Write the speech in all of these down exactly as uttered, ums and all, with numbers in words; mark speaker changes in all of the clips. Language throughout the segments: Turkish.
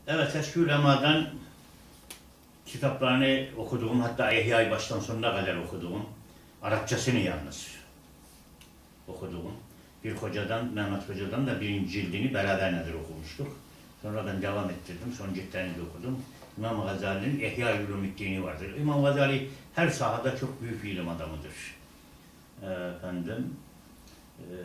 Speaker 1: Evet, eski ulemadan kitaplarını okuduğum, hatta İhya-i baştan sonuna kadar okuduğum, Arapçasını yalnız okuduğum bir hocadan, Mehmet Hoca'dan da birinci cildini beraber nedir okumuştuk. Sonra ben devam ettirdim, son ciltlerini de okudum. İmam Gazali'nin İhya-i Ulumuddin'i vardır. İmam Gazali her sahada çok büyük bir ilim adamıdır. Efendim, e,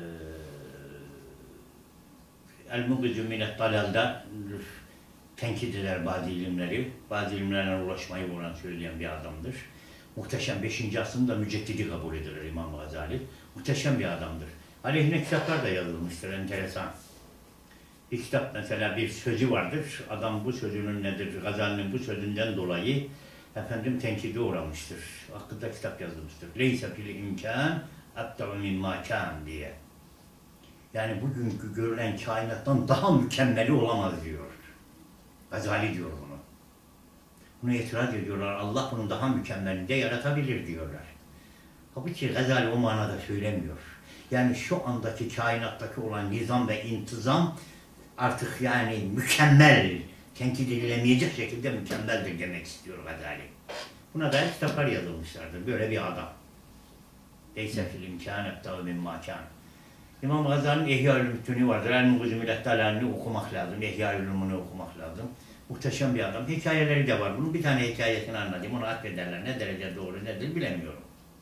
Speaker 1: El-Mugizü Minet Dalal'da tenkit eder bazı ilimleri, bazı ilimlerle ulaşmayı olan söyleyen bir adamdır. Muhteşem beşinci asrında müceddidi kabul edilir İmam Gazali. Muhteşem bir adamdır. Aleyhine kitaplar da yazılmıştır, enteresan. Bir kitap mesela, bir sözü vardır. Adam bu sözünün nedir, Gazali'nin bu sözünden dolayı efendim tenkide uğramıştır. Hakkında kitap yazılmıştır. Leyse fil imkan ebta'u mimma kan diye. Yani bugünkü görülen kainattan daha mükemmeli olamaz diyor. Gazali diyor bunu. Buna itiraz ediyorlar. Allah bunun daha mükemmelini de yaratabilir diyorlar. Halbuki Gazali o manada söylemiyor. Yani şu andaki kainattaki olan nizam ve intizam artık yani mükemmel, tenkit edilemeyecek şekilde mükemmeldir demek istiyor Gazali. Buna dair kitaplar yazılmışlardır. Böyle bir adam. Leyse fil imkan ebta'u mimma kan. İmam Gazali'nin İhya-i Ulumuddin'i vardır. El-Mugizü Minet Dalal'ini okumak lazım. İhya-i Ulumu'nu okumak lazım. Muhteşem bir adam. Hikayeleri de var. Bunun bir tane hikayesini anlatayım. Onu affederler. Ne derece doğru nedir bilemiyorum.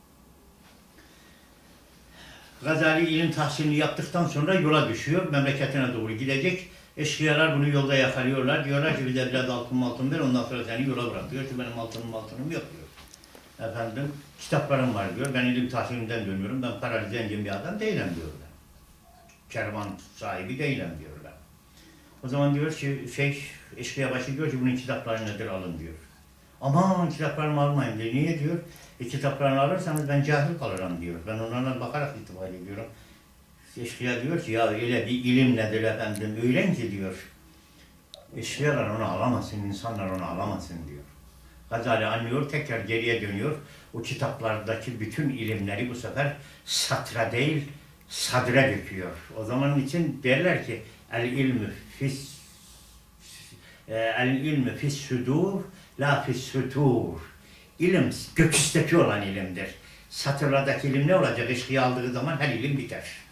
Speaker 1: Gazali ilim tahsilini yaptıktan sonra yola düşüyor. Memleketine doğru gidecek. Eşkıyalar bunu yolda yakalıyorlar. Diyorlar ki bize biraz altın altın ver. Ondan sonra seni yola bırak. Diyor ki benim altınım altınım yok diyor. Efendim kitaplarım var diyor. Ben ilim tahsilinden dönüyorum. Ben paralı zengin bir adam değilim diyorlar. Kervan sahibi değilim diyorlar. O zaman diyor ki şey, eşkıya başı diyor ki bunun kitapları nedir alın diyor. Aman kitaplarımı almayın diyor. Niye diyor? E kitaplarını alırsanız ben cahil kalırım diyor. Ben onlarla bakarak itibar ediyorum. Eşkıya diyor ki ya öyle bir ilim nedir efendim öğren ki diyor. Eşkıyalar onu alamasın, insanlar onu alamasın diyor. Gazali anlıyor, tekrar geriye dönüyor. O kitaplardaki bütün ilimleri bu sefer satra değil, sadre döküyor. O zaman için derler ki el ilmü fis el ilmü fis sudur la fis sutur. İlim göküsteki olan ilimdir. Satırlardaki ilim ne olacak? Eşkıya aldığı zaman her ilim biter.